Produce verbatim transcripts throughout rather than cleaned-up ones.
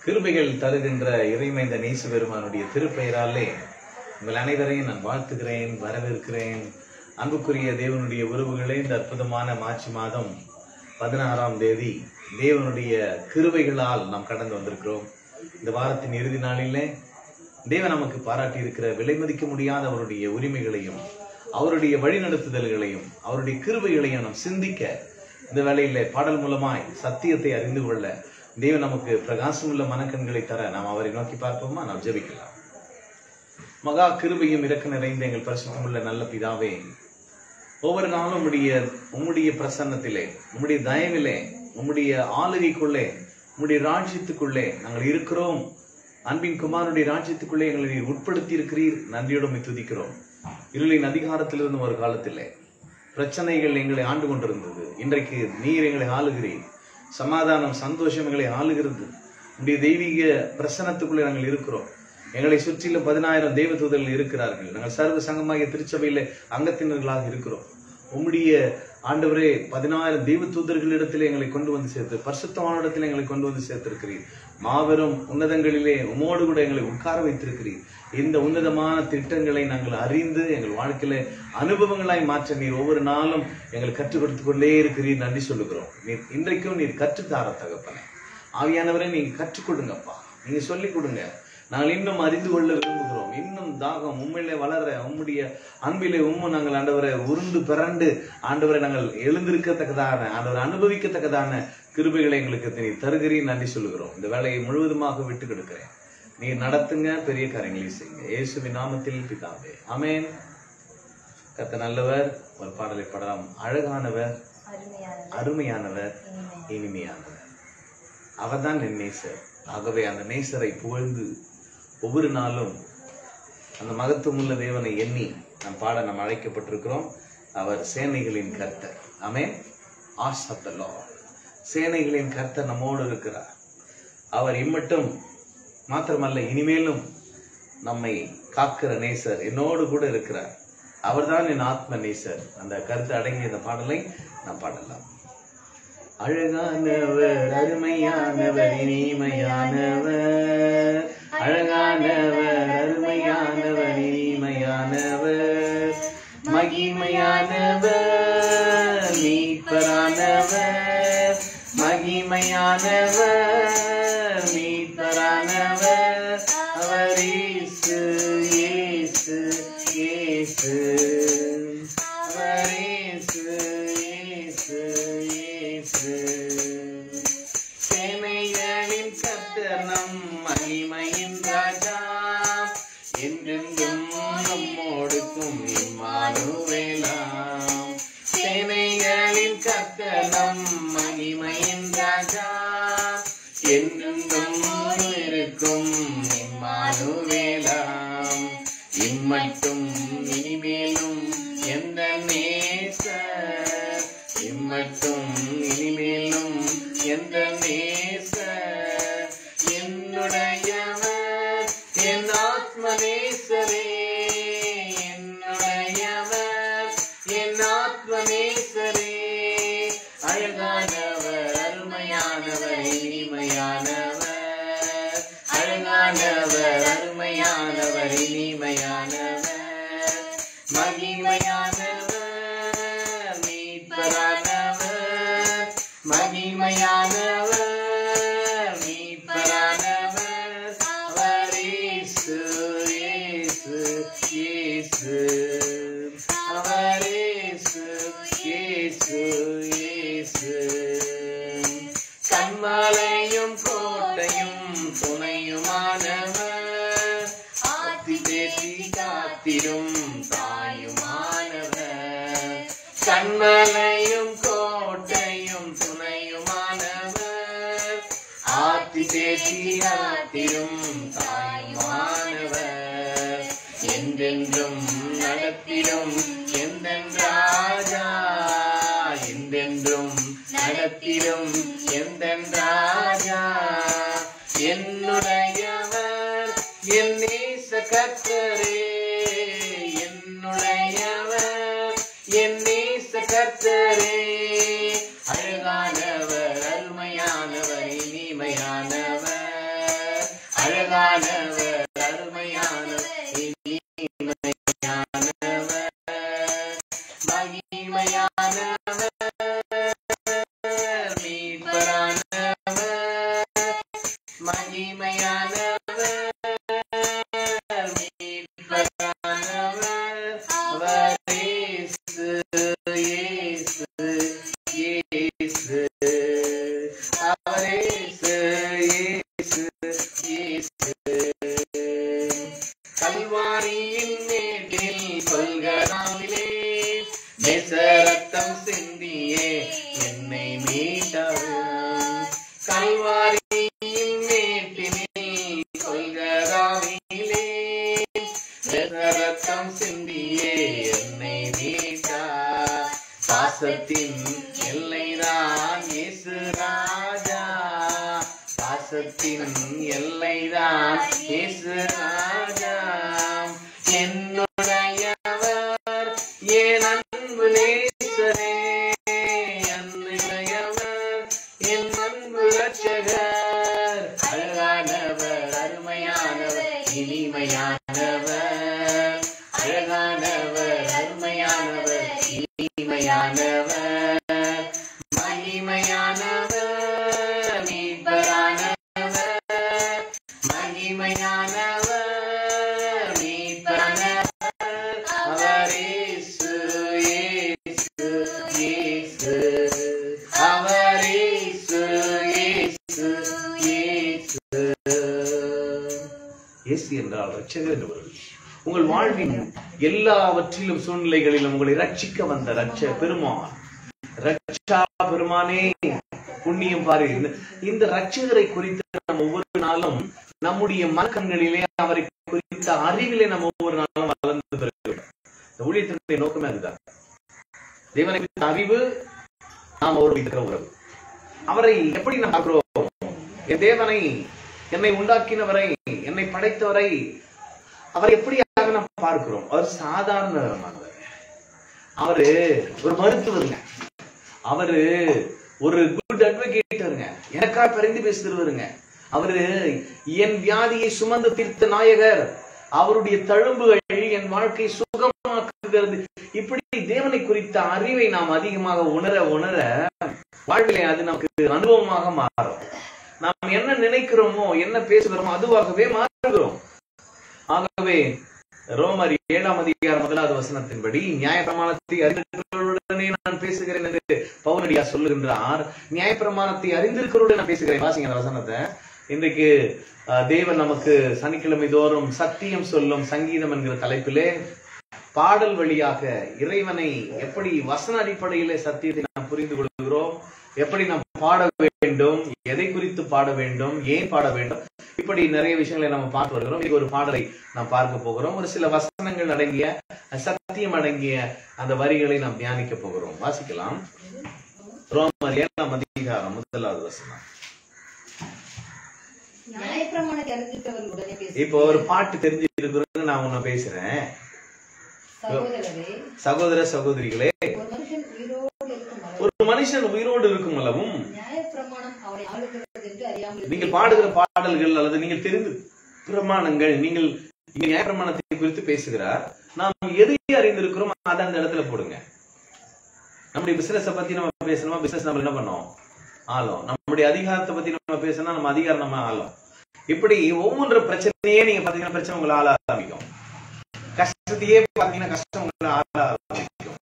கிருபைகள் தருகின்ற இறைமைந்த நேச பெருமானுடைய திருப்பெயராலே உங்கள் அனைவரையும் நான் வாழ்த்துகிறேன், வரவேற்கிறேன். அன்புக்குரிய தேவனுடைய உறவுகளே, இந்த அற்புதமான மார்ச் மாதம் பதினாறாம் தேதி தேவனுடைய கிருபைகளால் நாம் கடந்து வந்திருக்கிறோம். இந்த வாரத்தின் இறுதி நாளிலே தேவன் நமக்கு பாராட்டி இருக்கிற விலை மதிக்க முடியாத அவருடைய உரிமைகளையும் அவருடைய வழிநடத்துதல்களையும் அவருடைய கிருபைகளையும் நாம் சிந்திக்க இந்த வேளையில பாடல் மூலமாய் சத்தியத்தை அறிந்து கொள்ள தேவன் நமக்கு பிரகாசமுள்ள மனக்கண்களை தர நாம் அவரை நோக்கி பார்ப்போமா? நாம் ஜெபிக்கலாம். மகா கிருபையும் இரக்க நிறைந்த எங்கள் பரிசுத்தமுள்ள நல்ல பிதாவே, ஒவ்வொரு நாளும் உம்முடைய உம்முடைய பிரசன்னத்திலே, உம்முடைய தயவிலே, உம்முடைய ஆளுகைக்குள்ளே, உம்முடைய ராஜ்யத்துக்குள்ளே நாங்கள் இருக்கிறோம். அன்பின் குமாரனுடைய ராஜ்யத்துக்குள்ளே எங்களை உட்படுத்தி இருக்கிறீர். நன்றியோடு துதிக்கிறோம். இருளின் அதிகாரத்திலிருந்து ஒரு காலத்திலே பிரச்சனைகள் எங்களை ஆண்டு கொண்டிருந்தது. இன்றைக்கு நீர் எங்களை ஆளுகிறீர். சமாதானம், சந்தோஷம் எங்களை ஆளுகிறது. உடைய தெய்வீக பிரசன்னத்துக்குள்ளே நாங்கள் இருக்கிறோம். எங்களை சுற்றிலும் பதினாயிரம் தெய்வ தூதர்கள் இருக்கிறார்கள். நாங்கள் சர்வ சங்கமாகிய திருச்சபையில அங்கத்தினர்களாக இருக்கிறோம். உம்முடைய ஆண்டவரே பதினாயிரம் தெய்வ தூதர்களிடத்திலே எங்களை கொண்டு வந்து சேர்த்து பரிசுத்தமான இடத்திலே எங்களை கொண்டு வந்து சேர்த்திருக்கிறீர். மாபெரும் உன்னதங்களிலே உமோடு கூட எங்களை உட்கார வைத்திருக்கிறீர். இந்த உன்னதமான திட்டங்களை நாங்கள் அறிந்து எங்கள் வாழ்க்கையில அனுபவங்களாய் மாற்ற நீர் ஒவ்வொரு நாளும் எங்களை கற்றுக் கொடுத்து கொண்டே இருக்கிறீர். நன்றி சொல்லுகிறோம். நீர் இன்றைக்கும் நீர் கற்றுத்தார தகப்பனே. ஆவியானவரை நீங்க கற்றுக் கொடுங்கப்பா, நீங்க சொல்லிக் கொடுங்க. நாங்கள் இன்னும் அறிந்து கொள்ள விரும்புகிறோம். இன்னும் தாகம் உண்மையிலே வளர உம்முடைய அன்பிலே உண்மை நாங்கள் ஆண்டவரை உருண்டு பிறண்டு ஆண்டவரை நாங்கள் எழுந்திருக்கத்தக்கதான ஆண்டவரை அனுபவிக்கத்தக்கதான கிருபைகளை எங்களுக்கு நீ தருகிறீர். நன்றி சொல்லுகிறோம். இந்த வேலையை முழுவதுமாக விட்டு கொடுக்கிறேன். நீர் நடத்துங்க, பெரிய காரியங்களை செய்யுங்க. இயேசுவின் நாமத்தில் பிதாவே, ஆமென். கர்த்தர் நல்லவர். ஒரு பாடலை பாடலாம். அழகானவர், அருமையானவர், இனிமையானவர். அவர்தான் என் நேசர். ஆகவே அந்த நேசரை புகழ்ந்து ஒவ்வொரு நாளும் அந்த மகத்துவமுள்ள தேவனை எண்ணி நம் பாட நாம் அழைக்கப்பட்டிருக்கிறோம். அவர் சேனைகளின் கர்த்தர். ஆமென். ஆஸ் ஆஃப் த லார்ட். சேனைகளின் கர்த்தர் நம்மோடு இருக்கிறார். அவர் இம்மட்டும் மாத்திரமல்ல, இனிமேலும் நம்மை காக்கிற நேசர் என்னோடு கூட இருக்கிறார். அவர்தான் என் ஆத்ம நேசர். அந்த கருத்து அடங்கிய இந்த பாடலை நாம் பாடலாம். அழகானவர், அருமையானவர், இனிமையானவர். அழகானவர், அருமையானவர், இனிமையானவர். மகிமையானவர், மீட்பரானவர். மகிமையானவர், மீட்பரானவர். அவர் இயேசு, இயேசு, இயேசு. அவர் இயேசு, இயேசு, இயேசு. சேனைகளின் கர்த்தர் நம் மகிமையின் ராஜா. என்றென்றும் நம்மோடுக்கும் இம்மானுவேலாம். சேனைகளின் கர்த்தர் நம் மகிமையின் ராஜா. என்றென்றும் இருக்கும் இம்மானுவேலாம். இம்மட்டும் இனிமேலும் எந்த நேசர். இம்மட்டும் இனிமேலும் எந்த நேசர். என்னுடையவர், என் ஆத்ம நேசரே. என்னுடையவர், என் ஆத்ம நேசரே. அழகானவர், அருமையானவர், இனிமையானவர். அழகானவர், அருமையானவர், இனிமையானவர். மகிமையானவர், மீட்பரானவர். மகிமையானவர், மீட்பரானவர். அவர் இயேசு, இயேசு, இயேசு. அவர் இயேசு, இயேசு, இயேசு. கண்மலையும் கோட்டையும் துணையுமானவர். ஆத்தி தேற்றி காத்திரும் தாயுமானவர். கண்மலையும் கோட்டையும் துணையுமானவர். ஆத்தி தேற்றி காத்திரும் தாயுமானவர். என்றென்றும் நடத்திடும் எந்தன் ராஜா. என்றென்றும் நடத்திடும் எந்தன் ராஜா. என்னுடையவர், என் நேச கர்த்தரே. என்னுடையவர், என் நேச கர்த்தரே. அழகானவர், அருமையானவர், இனிமையானவர். அழகானவர், அருமையானவர், இனிமையானவர், மகிமையானவர், மீட்பரானவர், மகிமையானவர், மீட்பரானவர், அவர் இயேசு, இயேசு, இயேசு, அவர் இயேசு, இயேசு, இயேசு. கல்வாரியின் மேட்டில் கொல்கதாவிலே நேசரத்தம் சிந்தியே என்னை மீட்டவர். கல்வாரியின் மேட்டினில் கொல்கதாவிலே நேசரத்தம் சிந்தியே என்னை மீட்டார். பாசத்தின் எல்லைதான் இயேசு ராஜா, பாசத்தின் எல்லைதான் இயேசு ராஜா. என்னுடையவர் என் அன்பு நேசரே, என்னுடையவர் என் அன்பு ரட்சகர். அழகானவர், அருமையானவர், இனிமையானவர், அழகானவர், அருமையானவர், இனிமையானவர், மகிமையானவர், மீட்பரானவர், மகிமையானவர், மீட்பரானவர், அவர் இயேசு, இயேசு, இயேசு, அவர் இயேசு, இயேசு, இயேசு. இயேசு என்றால் ரட்சகர் என்று பொருள். உங்கள் வாழ்வின் எல்லாவற்றிலும் சூழ்நிலைகளிலும் உங்களை ரட்சிக்க வந்த ரட்ச பெருமான், ரட்சா பெருமானே புண்ணியம் பாரு. இந்த ரட்சகரை குறித்து நம்ம ஒவ்வொரு நாளும் நம்முடைய மனக்கண்களிலே அவரை குறித்த அறிவிலே நம்ம ஒவ்வொரு நாளும் வளர்ந்து பெற வேண்டும். இந்த ஊழியத்தினுடைய நோக்கமே அதுதான். தேவனை குறித்த அறிவு, நாம் அவரோடு இருக்கிற உறவு. அவரை எப்படி நாம் பார்க்கிறோம்? என் தேவனை, என்னை உண்டாக்கினவரை, என்னை படைத்தவரை, அவரை எப்படியாக நாம் பார்க்கிறோம்? அவர் சாதாரணமானவர். அவரு ஒரு மருத்துவருங்க, அவரு ஒரு குட் அட்வொகேட்டருங்க, எனக்கா பரிந்து பேசுகிறவருங்க. அவரு என் வியாதியை சுமந்து தீர்த்த நாயகர். அவருடைய தழும்புகள் என் வாழ்க்கை சுகமாக்குகிறது. இப்படி தேவனை குறித்த அறிவை நாம் அதிகமாக உணர உணர வாழ்விலே அது நமக்கு அனுபவமாக மாறும். நாம் என்ன நினைக்கிறோமோ, என்ன பேசுகிறோமோ அதுவாகவே மாறுகிறோம். ஆகவே ரோமர் ஏழாம் அதிகாரம் முதலாவது வசனத்தின்படி நியாயப்பிரமாணத்தை அறிந்திருக்கிறவர்களுடனே நான் பேசுகிறேன் என்று பவுலடியார் சொல்லுகின்றார். நியாயப்பிரமாணத்தை அறிந்திருக்கிறவர்களுடன் நான் பேசுகிறேன். வாசிங்க அந்த வசனத்தை. இன்றைக்கு தேவன் நமக்கு சனிக்கிழமை தோறும் சத்தியம் சொல்லும் சங்கீதம் என்கிற தலைப்பிலே பாடல் வழியாக இறைவனை எப்படி வசன அடிப்படையிலே சத்தியத்தை நாம் புரிந்து கொள்கிறோம், எப்படி நாம் பாட வேண்டும், எதை குறித்து பாட வேண்டும், ஏன் பாட வேண்டும், இப்படி நிறைய விஷயங்களை நம்ம பார்த்து வருகிறோம். இன்னைக்கு ஒரு பாடலை நாம் பார்க்க போகிறோம். ஒரு சில வசனங்கள் அடங்கிய, சத்தியம் அடங்கிய அந்த வரிகளை நாம் தியானிக்க போகிறோம். வாசிக்கலாம். ரோமர் ஏழாம் அதிகாரம் முதலாவது வசனம். இப்போ ஒரு பாட்டு தெரிஞ்சிருக்கிறது, நான் உன்ன பேசுறேன். சகோதர சகோதரிகளே, ஒரு மனுஷன் உயிரோடு இருக்கும் அளவும் நீங்கள் பாடுகிற பாடல்கள் அல்லது நீங்கள் தெரிந்து பிரமாணங்கள், நீங்கள் நியாயப்பிரமாணத்தை குறித்து பேசுகிறார். நாம் எதை அறிந்திருக்கிறோம் அதை அந்த இடத்துல போடுங்க. நம்முடைய பிசினஸ் பத்தி நம்ம பேசணுமா, பிசினஸ் நம்ம என்ன பண்ணோம், ஆளும். நம்முடைய அதிகாரத்தை பத்தி நம்ம பேசணும், நம்ம அதிகாரம் நம்ம ஆளும். இப்படி ஒவ்வொரு பிரச்சனையே நீங்க பாத்தீங்கன்னா பிரச்சனை உங்களை ஆள ஆரம்பிக்கும். கஷ்டத்தையே பாத்தீங்கன்னா கஷ்டம் உங்களை ஆள ஆரம்பிக்கும்.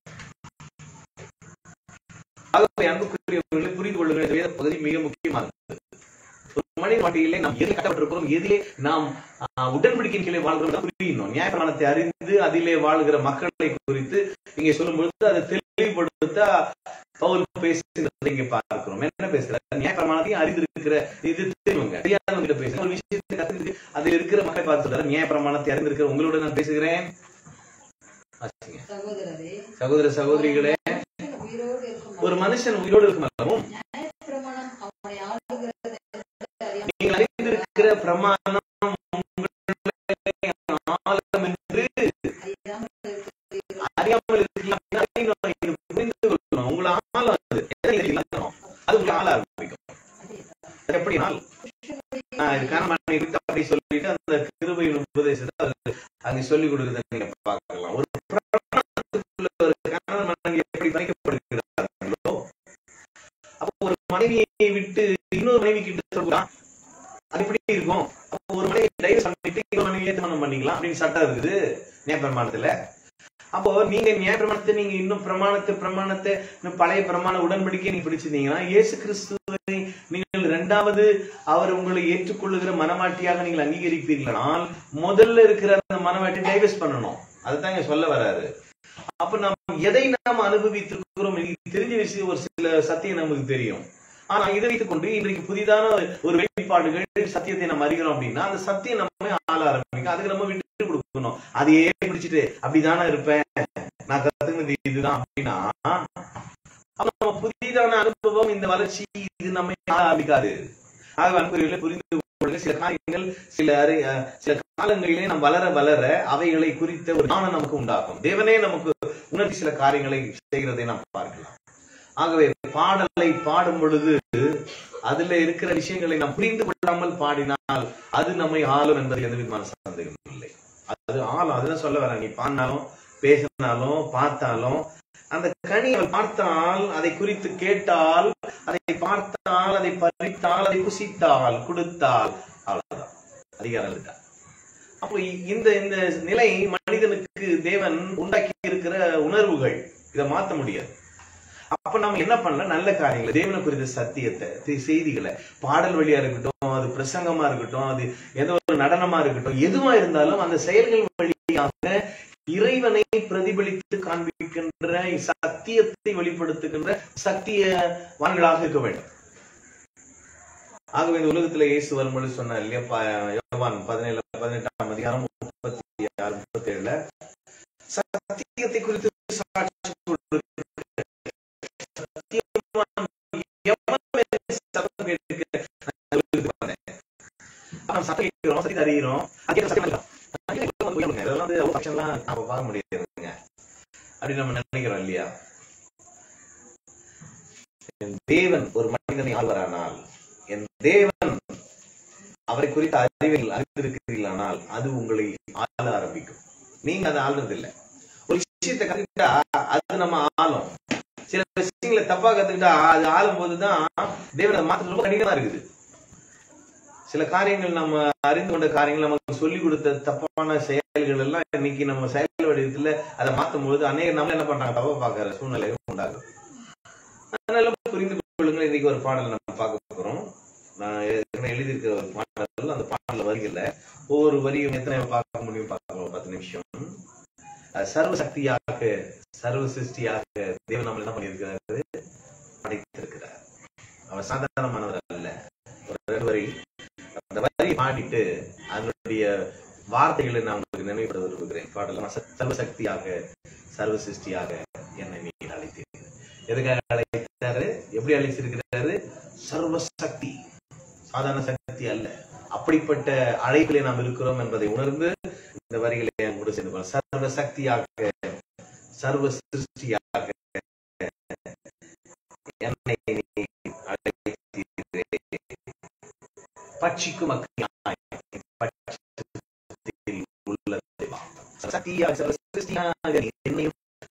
ஆகவே அன்புக்குரியவர்களை புரிந்து கொள்ளுகிற வேத பகுதி மிக முக்கியமானது. ஒரு மனித வாழ்க்கையிலே நாம் எதில் கட்டப்பட்டிருக்கிறோம், எதிலே நாம் உடன்படிக்கையின் கீழே வாழ்கிறோம் புரியணும். நியாயப்பிரமாணத்தை அறிந்து அதிலே வாழ்கிற மக்களை குறித்து இங்கே சொல்லும் பொழுது அதை தெளிவுபடுத்த பவுல் பேசுகிறதை இங்கே பார்க்கிறோம். என்ன பேசுறாரு? நியாயப்பிரமாணத்தையும் அறிந்திருக்கிற இது தெரியுங்க, தெரியாதவங்க பேசுற ஒரு விஷயத்தை கத்துக்கிட்டு அதில் இருக்கிற மக்களை பார்த்து சொல்றாரு. நியாயப்பிரமாணத்தை அறிந்திருக்கிற உங்களோட நான் பேசுகிறேன். சகோதர சகோதரிகளே, ஒரு மனுஷன் உயிரோடு இருக்கும் அளவும் நீங்கள் அறிந்திருக்கிற பிரமாணம் ஆழம் என்று அறியாமல் இருக்கலாம். புரிந்து கொள்ளணும். உங்களை ஆழம் அது உங்களை ஆள ஆரம்பிக்கும். எப்படினால் நான் இதுக்கான அப்படி சொல்லிட்டு அந்த கிருபையின் உபதேசத்தை அங்க சொல்லிக் கொடுக்குறத நீங்க பார்க்கலாம். ஒரு ஒரு கணவன் மனைவி எப்படி வைக்கப்படுகிறார்களோ, அப்போ ஒரு மனைவியை விட்டு இன்னொரு மனைவி கிட்ட சொல்லலாம், அது எப்படி இருக்கும்? அப்போ ஒரு மனைவி டைவர்ஸ் பண்ணிட்டு இன்னொரு மனைவியை திருமணம் பண்ணிக்கலாம் அப்படின்னு சட்டம் இருக்குது நியாயப்பிரமாணத்துல. அப்போ நீங்க நியாயப்பிரமாணத்தை நீங்க இன்னும் பிரமாணத்தை பிரமாணத்தை பழைய பிரமாண உடன்படிக்கையை நீங்க பிடிச்சிருந்தீங்கன்னா, இயேசு கிறிஸ்துவை நீங்கள் இரண்டாவது அவர் உங்களை ஏற்றுக்கொள்ளுகிற மனவாட்டியாக நீங்கள் அங்கீகரிப்பீர்களானால் முதல்ல இருக்கிற அந்த மனவாட்டி டைவர்ஸ் பண்ணணும். அதுதான் சொல்ல வராரு. அப்ப நாம் எதை நாம் அனுபவித்திருக்கிறோம் தெரிஞ்ச விஷயம், ஒரு சில சத்தியம் நமக்கு தெரியும். ஆனா இதை வைத்துக் கொண்டு இன்றைக்கு புதிதான ஒரு வெளிப்பாடுகள் சத்தியத்தை நம்ம அறிகிறோம் அப்படின்னா, அந்த சத்தியம் நம்ம ஆள ஆரம்பிக்கும். அதுக்கு நம்ம விட்டு கொடுக்கணும். அதையே பிடிச்சிட்டு அப்படிதானே இருப்பேன், நான் கத்துக்கினது இதுதான் அப்படின்னா, நம்ம புதிதான அனுபவம், இந்த வளர்ச்சி இது நம்ம ஆள ஆரம்பிக்காது. ஆக அன்புகளை புரிந்து கொள்ளுங்க. சில காரியங்கள் சில சில காலங்களிலே நாம் வளர வளர அவைகளை குறித்த ஒரு ஞானம் நமக்கு உண்டாகும். தேவனே நமக்கு உணர்ச்சி சில காரியங்களை செய்கிறதை நாம் பார்க்கலாம். ஆகவே பாடலை பாடும் பொழுது அதுல இருக்கிற விஷயங்களை நாம் புரிந்து கொள்ளாமல் பாடினால் அது நம்மை ஆளும் என்பது எந்த விதமான சந்தேகம் இல்லை. அது ஆளும். அதுதான் சொல்ல வர, நீ பாடினாலும் பேசினாலும் பார்த்தாலும் அந்த கனி அவள் பார்த்தால், அதை குறித்து கேட்டால், அதை பார்த்தால், அதை பறித்தால், அதை புசித்தால், கொடுத்தால், அவ்வளவுதான், அதிகாரம் இருக்கா. அப்போ இந்த இந்த நிலை மனிதனுக்கு தேவன் உண்டாக்கி இருக்கிற உணர்வுகள், இதை மாற்ற முடியாது. அப்ப நம்ம என்ன பண்ணலாம்? நல்ல காரியங்களை, தேவனை குறித்த சத்தியத்தை, செய்திகளை, பாடல் வழியா இருக்கட்டும், அது பிரசங்கமா இருக்கட்டும், அது ஏதோ ஒரு நடனமா இருக்கட்டும், எதுவா இருந்தாலும் அந்த செயல்கள் வழியாக இறைவனை பிரதிபலித்து காண்பிக்கின்ற சத்தியத்தை வெளிப்படுத்துகின்ற சத்தியவான்களாக இருக்க வேண்டும். ஆகவே இந்த உலகத்துல இயேசு வரும்பொழுது சொன்னார் இல்லையா, யோவான் பதினேழு பதினெட்டாம் அதிகாரம் முப்பத்தி ஆறு முப்பத்தி ஏழுல சத்தியத்தை குறித்து சாட்சி அறிகிறோம் பார்க்க முடியாதுங்க அப்படின்னு நம்ம நினைக்கிறோம் இல்லையா. தேவன் ஒரு மனிதனை ஆள்வரானால், என் தேவன் அவரை குறித்த அறிவில் அறிந்திருக்கிறீர்களானால் அது உங்களை ஆள ஆரம்பிக்கும். நீங்க அதை ஆள்றது இல்லை. ஒரு விஷயத்தை கத்துக்கிட்டா அது நம்ம ஆளும். சில விஷயங்களை தப்பா கத்துக்கிட்டா அது ஆளும் போதுதான் தேவனை மாற்ற ரொம்ப கடினமா இருக்குது. சில காரியங்கள் நம்ம அறிந்து கொண்ட காரியங்கள் நமக்கு சொல்லிக் கொடுத்த தப்பான செயல்கள் எல்லாம் இன்னைக்கு நம்ம செயல் வடிவத்துல அதை மாற்றும் பொழுது அநேக நம்மள என்ன பண்றாங்க, தப்பா பாக்குற சூழ்நிலையும் உண்டாகும். அதனால புரிந்து கொள்ளுங்கள். இன்னைக்கு ஒரு பாடல் நம்ம பார்க்க போறோம். நான் எழுதியிருக்கிற ஒரு பாடல், அந்த பாடல வரிகள்ல ஒவ்வொரு வரியும் எத்தனை பார்க்க முடியும் பார்க்கலாம். பத்து நிமிஷம். சர்வ சக்தியாக சர்வ சிருஷ்டியாக தேவன் நம்ம என்ன பண்ணியிருக்கிறாரு, படைத்திருக்கிறார். அவர் சாதாரணமானவர் அல்ல. ஒரு ரெண்டு வரி அந்த வரியை பாடிட்டு அதனுடைய வார்த்தைகளை நான் உங்களுக்கு நினைவுபட விரும்புகிறேன். பாடல சர்வ சக்தியாக சர்வ சிருஷ்டியாக என்னை நீ அழைத்தீர்கள். எதுக்காக அழைத்தாரு, எப்படி அழைச்சிருக்கிறாரு? சர்வ சக்தி, சாதாரண சக்தி அல்ல. அப்படிப்பட்ட அழைப்பிலே நாம் இருக்கிறோம் என்பதை உணர்ந்து இந்த வரிகளை என் கூட சேர்ந்து கொள்ள. சர்வ சக்தியாக சர்வ சிருஷ்டியாக என்னை நீ அழைத்தீரே, பட்சிக்கும் அக்னியாய் பட்சத்தில் உள்ள தேவா, சக்தியாக சர்வ சிருஷ்டியாக என்னையும்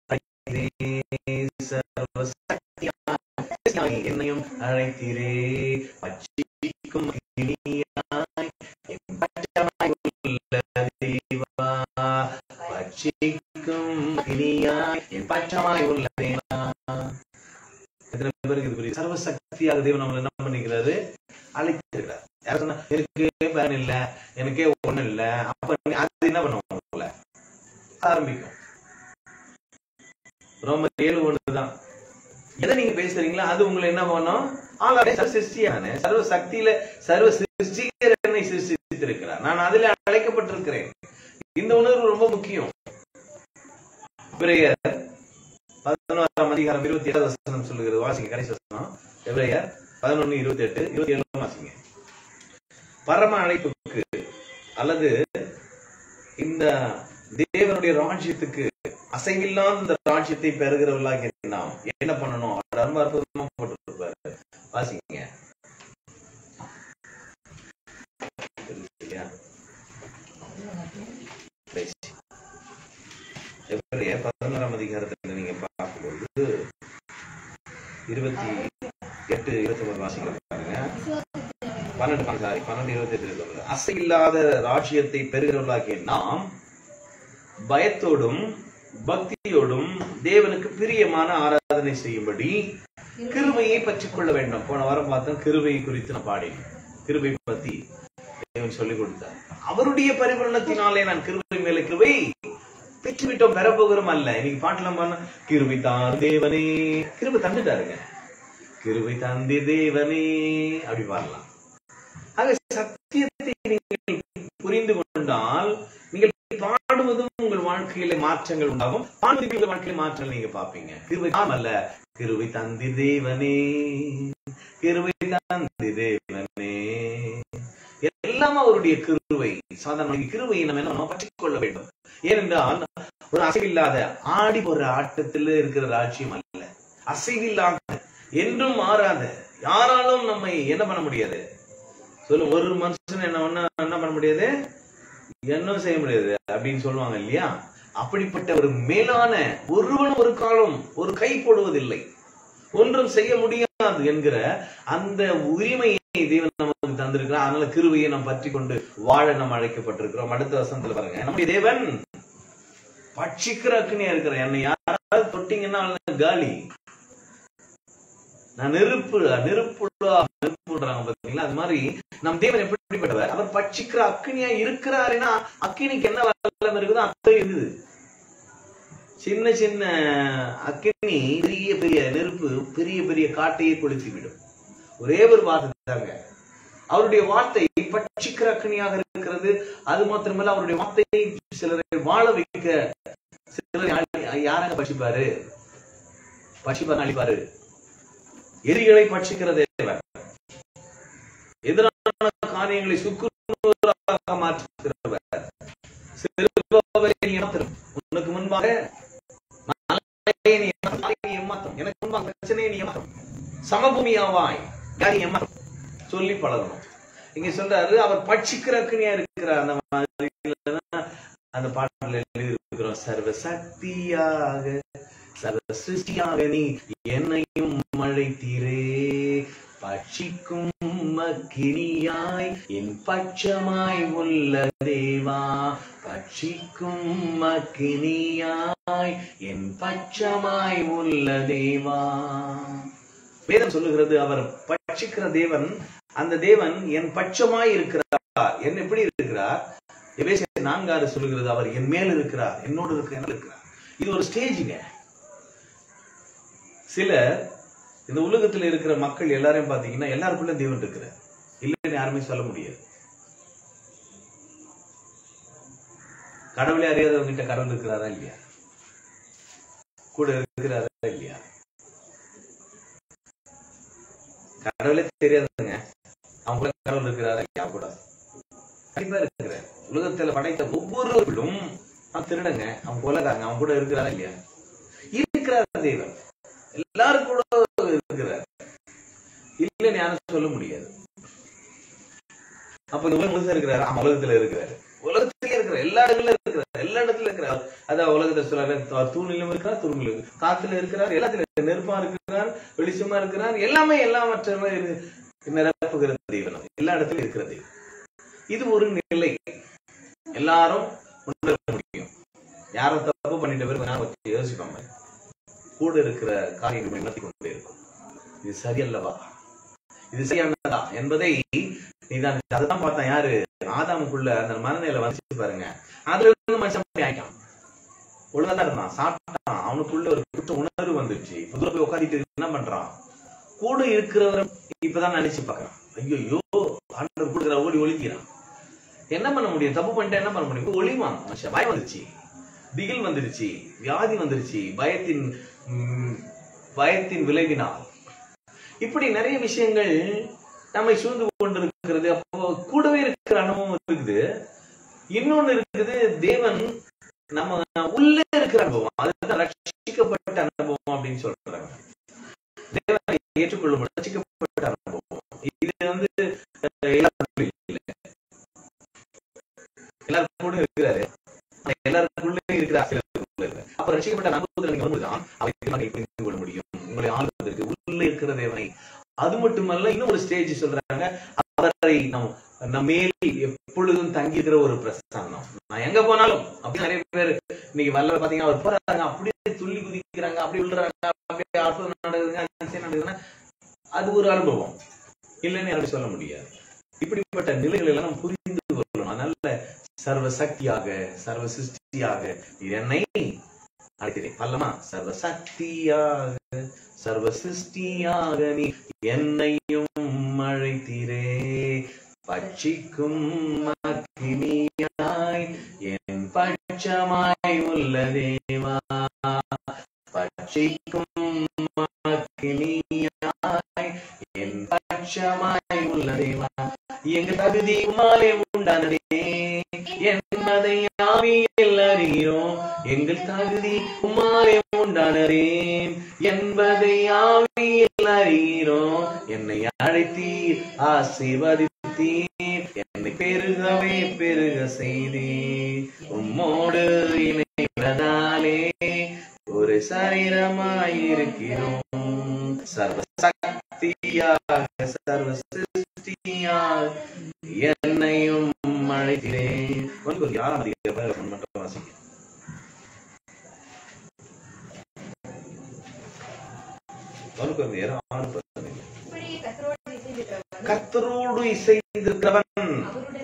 சர்வ சக்தியாக என்னையும் அழைத்தீரே, பட்சிக்கும் அக்னியாய் என் பட்சமாய் உள்ள தேவா, பட்சிக்கும் அக்னியாய் என் பட்சமாய் உள்ள தேவா. எத்தனை பேருக்கு இது புரியுது? சர்வ சக்தியாக தேவன் நம்மளை என்ன பண்ணிக்கிறாரு, அழைத்திருக்கிறார். யாரும் சொன்னா எனக்கே பயன் இல்ல, எனக்கே ஒண்ணு இல்ல, அப்ப அது என்ன பண்ணுவோம், உங்களை ஆரம்பிக்கும். ரோமர் ஏழு ஒண்ணுதான். எதை நீங்க பேசுறீங்களா அது உங்களை என்ன பண்ணும், ஆளாடே சர்வ சிருஷ்டியான சர்வ சக்தியில சர்வ சிருஷ்டிகர் என்னை சிருஷ்டித்திருக்கிறார், நான் அதில் அழைக்கப்பட்டிருக்கிறேன். இந்த உணர்வு ரொம்ப முக்கியம். எபிரேயர் பதினோராம் அதிகாரம் இருபத்தி ஏழாவது வசனம் சொல்லுகிறது. வாசிங்க, கடைசி வசனம். எபிரேயர் பதினொன்னு இருபத்தி எட்டு இருபத்தி ஏழு வாசிங்க. பரம அழைப்புக்கு அல்லது இந்த தேவனுடைய ராஜ்யத்துக்கு அசைவில்லாத இந்த ராஜ்யத்தை பெறுகிறவர்களாக நாம் என்ன பண்ணணும்? ரொம்ப அற்புதமா போட்டிருப்பாரு. வாசிங்க. பன்னெண்டு பன்னெண்டு இருபத்தி எட்டு சொல்றது, அசையில்லாத ராஜ்யத்தை பெறுகிறவர்களாகிய நாம் பயத்தோடும் பக்தியோடும் தேவனுக்கு பிரியமான ஆராதனை செய்யும்படி கிருபையை பற்றிக் கொள்ள வேண்டும். போன வாரம் பார்த்தோம், கிருபையை குறித்து நான் பாடினேன். கிருபை பத்தி தேவன் சொல்லிக் கொடுத்தார். அவருடைய பரிபூரணத்தினாலே நான் கிருபை மேல கிருபை பெற்றுவிட்டோம், பெறப்போகிறோம் அல்ல. இன்னைக்கு பாட்டுலாம் பண்ண, கிருபை தான் தேவனே, கிருபை தந்துட்டாருங்க, கிருபை தந்தி தேவனே அப்படி பாடலாம். ஆக சத்தியத்தை நீங்கள் புரிந்து கொண்டால் நீங்கள் பாடுவதும் உங்கள் வாழ்க்கையில மாற்றங்கள் உண்டாகும், பாடுவதும் உங்கள் வாழ்க்கையில மாற்றங்கள் நீங்க பாப்பீங்க. கிருபை அல்ல, கிருபை தந்தி தேவனே, கிருபை தந்தி தேவனே, எல்லாம் அவருடைய கிருபை. சாதாரண கிருபையை நம்ம என்ன பற்றிக் கொள்ள வேண்டும். ஏனென்றால் ஒரு அசைவில்லாத ஆடி போற ஆட்டத்தில் இருக்கிற ராஜ்யம் அல்ல, அசைவில்லாத என்றும் மாறாத, யாராலும் நம்மை என்ன பண்ண முடியாது சொல்லும். ஒரு மனுஷன் என்ன என்ன பண்ண முடியாது, என்ன செய்ய முடியாது அப்படின்னு சொல்லுவாங்க இல்லையா? அப்படிப்பட்ட ஒரு மேலான ஒருவன் ஒரு காலம் ஒரு கை போடுவதில்லை, ஒன்றும் செய்ய முடியாது என்கிற அந்த உரிமையை தேவன் நமக்கு தந்திருக்கிறார். அதனால கிருபையை நாம் பற்றி கொண்டு வாழ நாம் அழைக்கப்பட்டிருக்கிறோம். அடுத்த வசனத்துல பாருங்க, நம்முடைய தேவன் பட்சிக்கிற அக்னியா இருக்கிற, என்னை யாராவது தொட்டீங்கன்னா காலி, நான் நெருப்பு நெருப்பு நெருப்புன்றாங்க பாத்தீங்களா? அது மாதிரி நம் தேவன் எப்படிப்பட்டவர், அவர் பட்சிக்கிற அக்னியா இருக்கிறாருன்னா அக்னிக்கு என்ன வல்லம் இருக்குதோ அப்படி இருக்குது. சின்ன சின்ன அக்னி பெரிய பெரிய நெருப்பு பெரிய பெரிய காட்டையே கொளுத்தி விடும். ஒரே ஒரு வார்த்தை தாங்க, அவருடைய வார்த்தை பட்சிக்கிற அக்னியாக இருக்கிறது. அது மாத்திரமல்ல, அவருடைய வார்த்தையை சிலரை வாழ வைக்க, சிலரை யாராங்க பட்சிப்பாரு, பட்சிப்பாரு அழிப்பாரு. எதிரிகளை பட்சிக்கிற தேவன், எதிரான காரியங்களை சுக்குநூறாக மாற்றுகிறவர். உனக்கு முன்பாக எனக்கு முன்பாக பிரச்சனையை நீ ஏமாற்றும், சமபூமியாவாய் சொல்லி பழகணும். இங்க சொல்றாரு, அவர் பட்சிக்கிற அக்னியா இருக்கிறார். அந்த மாதிரி அந்த பாடல எழுதி இருக்கிறோம், சர்வ சக்தியாக சர்வ சிருஷ்டியாக நீ என்னையும் அழைத்தீரே, பட்சிக்கும் அக்கினியாய் என் பட்சமாய் உள்ள தேவா, பட்சிக்கும் அக்கினியாய் என் பட்சமாய் உள்ள தேவா. வேதம் சொல்லுகிறது, அவர் பட்சிக்கிற தேவன், அந்த தேவன் என் பட்சமாய் இருக்கிறார். என்ன எப்படி இருக்கிறார்? எபேசியர் நான்காறு சொல்லுகிறது, அவர் என் மேல் இருக்கிறார், என்னோடு இருக்கிறார். இது ஒரு ஸ்டேஜுங்க. சில இந்த உலகத்துல இருக்கிற மக்கள் எல்லாரையும் பாத்தீங்கன்னா எல்லாருக்குள்ள தேவன் இருக்கிறார், இல்லைன்னு யாருமே சொல்ல முடியாது. கடவுளே அறியாதவங்கிட்ட கடவுள் இருக்கிறாரா இல்லையா? கூட இருக்கிறாரா இல்லையா? கடவுளே தெரியாதுங்க, அவங்க கடவுள் இருக்கிறாரா இல்லையா? கூட கண்டிப்பா இருக்கிறார். உலகத்துல படைத்த ஒவ்வொருவர்களும் திருடங்க, அவங்க கொலைகாரங்க, அவங்க கூட இருக்கிறாரா இல்லையா? இருக்கிறார் தேவன், எல்லாரும் கூட இருக்கிறார், இல்லைன்னு யாரும் சொல்ல முடியாது. அப்ப இந்த உலகம் முழுசா இருக்கிறாரு, ஆமா உலகத்துல இருக்கிறாரு, உலகத்திலே இருக்கிறார், எல்லா இடத்துல இருக்கிறார், எல்லா இடத்துல இருக்கிறார். அதான் உலகத்தை சொல்றாரு, தூணிலும் இருக்கிறார், துரும்பிலும், காத்துல இருக்கிறார், எல்லாத்துல நெருப்பா இருக்கிறார், வெளிச்சமா இருக்கிறார், எல்லாமே எல்லாமற்ற நிரப்புகிற தெய்வம், எல்லா இடத்துலயும் இருக்கிற தெய்வம். இது ஒரு நிலை, எல்லாரும் உணர முடியும். யாரும் தப்பு பண்ணிட்ட பிறகு யோசிப்பாங்க, கூட இருக்கிற காரியங்கள் நடத்தி கொண்டே இருக்கும். இது சரியல்லவா, இது சரியானதா என்பதை நீதான். அதான் பார்த்தா யாரு, ஆதாமுக்குள்ள அந்த மனநிலை வந்துச்சு பாருங்க. அதுல இருந்து மனுஷன் ஆயிட்டான், ஒழுங்காதான் இருந்தான், சாப்பிட்டான், அவனுக்குள்ள ஒரு குற்ற உணர்வு வந்துருச்சு. புதுல போய் உட்காந்துட்டு என்ன பண்றான், கூட இருக்கிறவரை இப்பதான் நினைச்சு பாக்குறான். ஐயோ ஆண்டவர் கொடுக்குற ஓடி ஒழிக்கிறான். என்ன பண்ண முடியும், தப்பு பண்ணிட்டா என்ன பண்ண முடியும்? ஒளிவான் மனுஷன். பயம் வந்துருச்சு, திகில் வந்துருச்சு, வியாதி வந்துருச்சு, பயத்தின் பயத்தின் விளைவினால் இப்படி நிறைய விஷயங்கள் நம்மை சூழ்ந்து கொண்டிருக்கிறது. அப்போ கூடவே இருக்கிற அனுபவம் இருக்குது. இன்னொன்னு இருக்குது, தேவன் நம்ம உள்ளே இருக்கிற அனுபவம், அதுதான் ரட்சிக்கப்பட்ட அனுபவம் அப்படின்னு சொல்றாங்க. தேவனை ஏற்றுக்கொள்ளும் ரட்சிக்கப்பட்ட அனுபவம். இது வந்து எல்லாரும் கூட இருக்கிறாரு, எல்லாருக்குள்ளே இருக்கிறார். அப்ப ரட்சிக்கப்பட்ட அனுபவத்தில் நீங்க வரும்போதுதான் அவை புரிந்து கொள்ள முடியும், உங்களை ஆளுவதற்கு உள்ளே இருக்கிற தேவனை. அது மட்டுமல்ல, இன்னும் ஒரு ஸ்டேஜ் சொல்றாங்க, அவரை அவரை நம் நம்மேல் எப்பொழுதும் தங்கியிருக்கிற ஒரு பிரசன்னம். நான் எங்க போனாலும் அப்படி நிறைய பேர் இன்னைக்கு வரல பாத்தீங்கன்னா அவர் போறாங்க, அப்படியே துள்ளி குதிக்கிறாங்க, அப்படி விழுறாங்க, அப்படியே அற்புதம் நடக்குதுங்க, அது ஒரு அனுபவம் இல்லைன்னு யாரும் சொல்ல முடியாது. இப்படிப்பட்ட நிலைகள் எல்லாம் நம்ம புரிந்து கொள்ளணும். அதனால சர்வ சக்தியாக சர்வ சிருஷ்டியாக என்னை அழைக்கிறேன் பல்லமா. சர்வ சக்தியாக சர்வ சிருஷ்டியாக நீ என்னையும் அழைத்தீரே, பட்சிக்கும் அக்கினியாய் என் பட்சமாய் உள்ள தேவா, பட்சிக்கும் அக்கினியாய் என் பட்சமாய் உள்ள தேவா, எங்க தகுதி உம்மாலே உண்டானதே என்பதை ஆவியில் அறிகிறோம், எங்கள் தகுதி உம்மாலே உண்டானதே என்பதை ஆவியில் அறிகிறோம், என்னை அழைத்தீர் ஆசீர்வதித்தீர், என்னை பெருகவே பெருக செய்தீர், உம்மோடு இணைவதாலே ஒரு சரீரமாயிருக்கிறோம், சர்வ சக்தியாக சர்வ சிருஷ்டியாக என்னையும் அழைக்கிறேன். ஒரு யாராம் அதிகாரம் மட்டும் வாசிக்க. கர்த்தரோடு இசைந்திருக்கிறவன்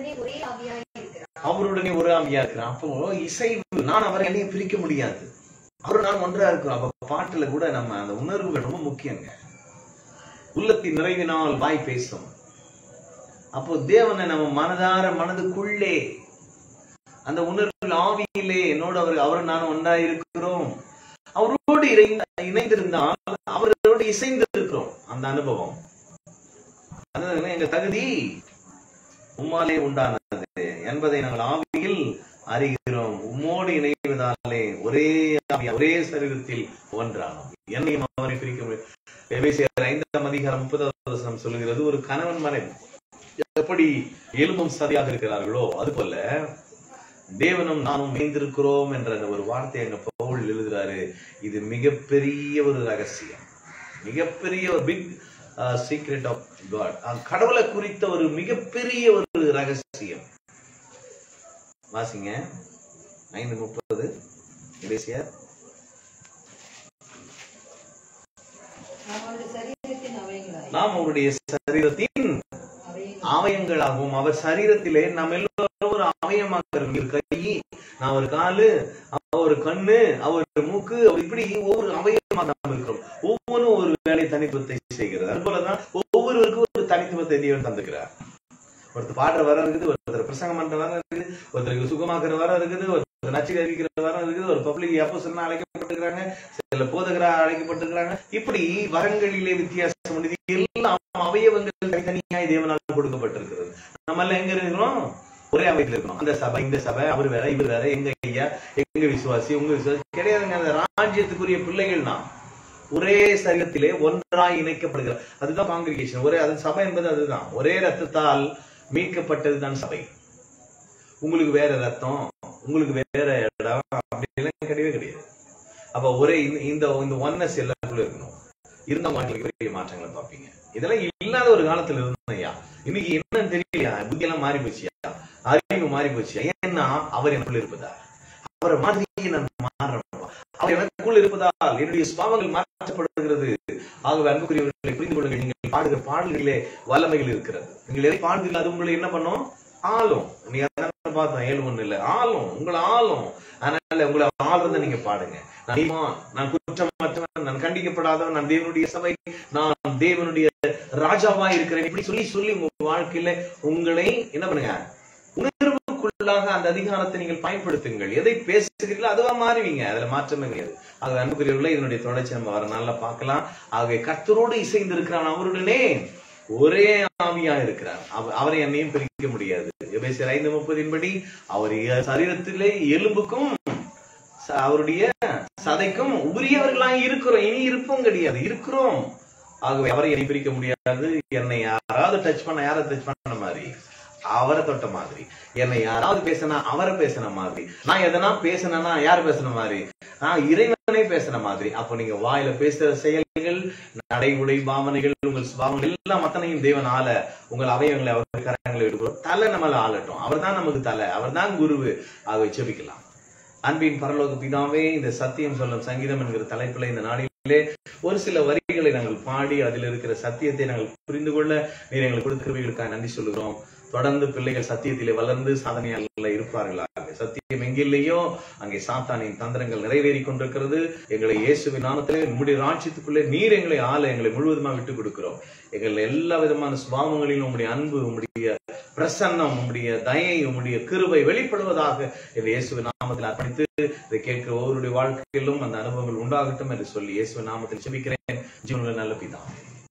அவருடனே ஒரு ஆவியா இருக்கிறான். அப்போ இசைவு நான் அவரை என்னையும் பிரிக்க முடியாது, அவரு நான் ஒன்றா இருக்கிறோம். அப்ப பாட்டுல கூட நம்ம அந்த உணர்வுகள் ரொம்ப முக்கியங்க. உள்ளத்தின் நிறைவினால் வாய் பேசும். அப்போ தேவனை நம்ம மனதார மனதுக்குள்ளே அந்த உணர்வு ஆவியிலே என்னோடு அவர் அவரு நானும் ஒன்றா இருக்கிறோம், அவரோடு இணைந்திருந்தால் அவரோடு இசைந்திருக்கிறோம். அந்த அனுபவம் எங்க தகுதி உம்மாலே உண்டானது என்பதை நாங்கள் ஆவியில் அறிகிறோம், உம்மோடு இணைவதாலே ஒரே ஒரே சரீரத்தில் ஒன்றானோம், என்னையும் அவரை பிரிக்க முடியும். எபேசியர் ஐந்தாம் அதிகாரம் முப்பதாவது வசனம் சொல்லுகிறது, ஒரு கணவன் மனைவி எப்படி எலும்பும் சதியாக இருக்கிறார்களோ அதுபோல தேவனும் நானும் இணைந்திருக்கிறோம் என்ற ஒரு வார்த்தை எங்க பவுல் எழுதுறாரு. இது மிகப்பெரிய ஒரு ரகசியம், மிகப்பெரிய ஒரு பிக் சீக்ரெட் ஆஃப் காட். கடவுளை குறித்த ஒரு மிகப்பெரிய ஒரு ரகசியம். வாசிங்க ஐந்து முப்பது எபேசியர். நாம் அவருடைய சரீரத்தின் அவயங்களாகவும், அவர் சரீரத்திலே நம்ம எல்லோரும் ஒரு அவயமாக இருக்கிற கை, நான் ஒரு காலு, அவர் கண்ணு, அவர் மூக்கு, அவர் இப்படி ஒவ்வொரு அவயமாக நாம் இருக்கிறோம். ஒவ்வொன்றும் ஒரு வேலை தனித்துவத்தை செய்கிறது. அது போலதான் ஒவ்வொருவருக்கும் ஒரு தனித்துவத்தை தேவன் தந்துக்கிறார். ஒருத்தர் பாடுற வரம் இருக்குது, ஒருத்தர் பிரசங்கம் பண்ற வரம் இருக்குது, ஒருத்தருக்கு சுகமாக்குற வரம் இருக்குது, ஒருத்தர் நச்சு அறிவிக்கிற வரம் இருக்குது, ஒரு பப்ளிக் அப்போஸ்தலனா அழைக்கப்பட்டிருக்கிறாங்க, சில போதகரா அழைக்கப்பட்டிருக்கிறாங்க. இப்படி வரங்களிலே வித்தியாசம் உண்டு. எல்லாம் அவயவங்கள் தனித்தனியாய் தேவனால் கொடுக்கப்பட்டிருக்கிறது. நம்ம எல்லாம் எங்க இருக்கிறோம்? ஒரே அவயத்தில் இருக்கணும். அந்த சபை இந்த சபை, அவர் வேற இவர் வேற, எங்க ஐயா எங்க விசுவாசி உங்க விசுவாசி கிடையாதுங்க. அந்த ராஜ்யத்துக்குரிய பிள்ளைகள் நாம் ஒரே சரீரத்திலே ஒன்றாய் இணைக்கப்படுகிறார். அதுதான் காங்கிரிகேஷன். ஒரே அது சபை என்பது அதுதான். ஒரே ரத்தத்தால் மீட்கப்பட்டதுதான் சபை. உங்களுக்கு வேற ரத்தம், உங்களுக்கு வேற இடம் அப்படிலாம் கிடையவே கிடையாது. அப்ப ஒரே இந்த ஒன்னஸ் எல்லாருக்குள்ள இருக்கணும். இருந்தவங்களுக்கு பெரிய மாற்றங்களை பார்ப்பீங்க. இதெல்லாம் இல்லாத ஒரு காலத்துல இருந்தையா, இன்னைக்கு என்னன்னு தெரியலையா, புத்தி எல்லாம் மாறி போச்சியா, அறிவு மாறி போச்சியா. ஏன்னா அவர் எனக்குள்ள இருப்பதா, அவரை மாதிரி நான் மாறணும். அவர் எனக்குள் இருப்பதால் என்னுடைய சுபாவங்கள் மாற்றப்படுகிறது. ஆகவே அன்புக்குரியவர்களை புரிந்து கொள்ளுங்கள். நீங்கள் பாடுகிற பாடல்களிலே வல்லமைகள் இருக்கிறது. நீங்கள் எதை பாடுகிறீர்கள் அது உங்களை என்ன பண்ணும்? ஆளும். நீ அதான் பார்த்தோம், ஏழு ஒண்ணு இல்ல, ஆளும், உங்களை ஆளும். அதனால உங்களை ஆளுறத நீங்க பாடுங்க. நான் குற்றமற்றவன், நான் கண்டிக்கப்படாதவன், நான் தேவனுடைய சபை, நான் தேவனுடைய ராஜாவா இருக்கிறேன். இப்படி சொல்லி சொல்லி உங்க வாழ்க்கையில உங்களை என்ன பண்ணுங்க, உணர்வுக்குள்ளாக அந்த அதிகாரத்தை நீங்கள் பயன்படுத்துங்கள். எதை பேசுகிறீர்களோ அதுவா மாறுவீங்க. அதுல மாற்றமே கிடையாது. ஆகவே அன்புக்குரியவர்களே, இதனுடைய தொடர்ச்சி நம்ம வர நாள்ல பார்க்கலாம். ஆகவே கர்த்தரோடு இசைந்து இருக்கிறான், அவருடனே ஒரே ஆவியா இருக்கிறார். அவரை என்னையும் பிரிக்க முடியாது. எபேசியர் ஐந்து முப்பதின் படி அவர் சரீரத்திலே எலும்புக்கும் அவருடைய சதைக்கும் உரியவர்களாக இருக்கிறோம். இனி இருப்போம் கிடையாது, இருக்கிறோம். ஆகவே அவரை என்னை பிரிக்க முடியாது. என்னை யாராவது டச் பண்ண, யாரை டச் பண்ண மாதிரி அவரை தொட்ட மாதிரி, என்னை யாராவது பேசினா அவரை பேசின மாதிரி, நான் எதனா பேசினா யார் பேசின மாதிரி, நான் இறைவனே பேசின மாதிரி. அப்போ நீங்க வாயில பேசுற செயல்கள், நடை உடை பாவனைகள், உங்கள் சுபாவங்கள் எல்லாம் அத்தனையும் தேவன் ஆள உங்கள் அவயவங்களை அவர் கரங்களை எடுக்கிறோம். தலை நம்மள ஆளட்டும். அவர் தான் நமக்கு தலை, அவர் தான் குருவு. ஆக ஜெபிக்கலாம். அன்பின் பரலோக பிதாவே, இந்த சத்தியம் சொல்லும் சங்கீதம் என்கிற தலைப்பில் இந்த நாளிலே ஒரு சில வரிகளை நாங்கள் பாடி அதில் இருக்கிற சத்தியத்தை நாங்கள் புரிந்து கொள்ள நீர் எங்களுக்கு கொடுக்கிறவர்களுக்காக நன்றி சொல்லுகிறோம். தொடர்ந்து பிள்ளைகள் சத்தியத்திலே வளர்ந்து சாதனையாளர்கள் இருப்பார்களாக. சத்தியம் எங்கில்லையோ அங்கே சாத்தானின் தந்திரங்கள் நிறைவேறி கொண்டிருக்கிறது. எங்களை இயேசுவின் நாமத்திலே நம்முடைய ராஜ்யத்துக்குள்ளே நீர் எங்களை ஆள எங்களை முழுவதுமா விட்டுக் கொடுக்கிறோம். எங்கள் எல்லா விதமான சுபாவங்களிலும் உங்களுடைய அன்பு, உங்களுடைய பிரசன்னம், உங்களுடைய தயை, உங்களுடைய கிருபை வெளிப்படுவதாக எங்கள் இயேசுவின் நாமத்தில் அர்ப்பணித்து இதை கேட்கிற ஒவ்வொருடைய வாழ்க்கையிலும் அந்த அனுபவங்கள் உண்டாகட்டும் என்று சொல்லி இயேசுவின் நாமத்தில் ஜெபிக்கிறேன். ஜீவனுள்ள நல்ல பிதாவே.